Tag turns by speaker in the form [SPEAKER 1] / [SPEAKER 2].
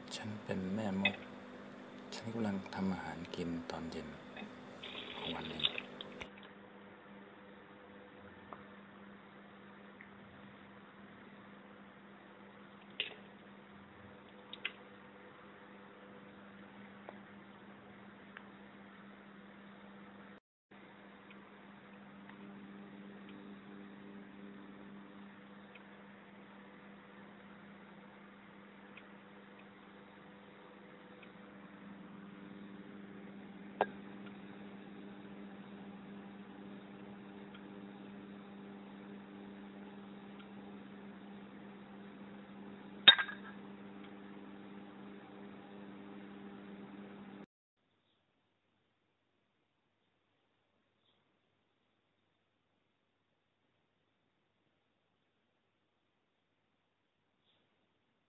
[SPEAKER 1] ฉันเป็นแม่มดฉันกำลังทำอาหารกินตอนเย็นของวันหนึ่ง